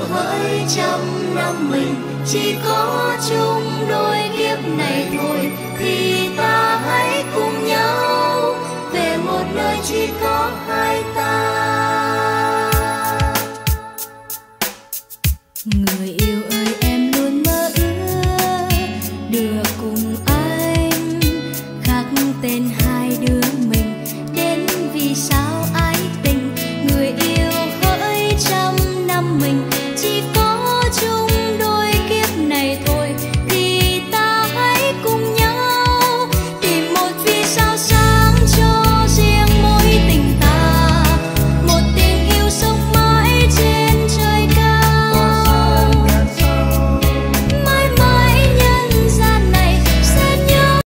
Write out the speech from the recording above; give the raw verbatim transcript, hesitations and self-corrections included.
hỡi trăm năm mình chỉ có chung đôi kiếp này thôi thì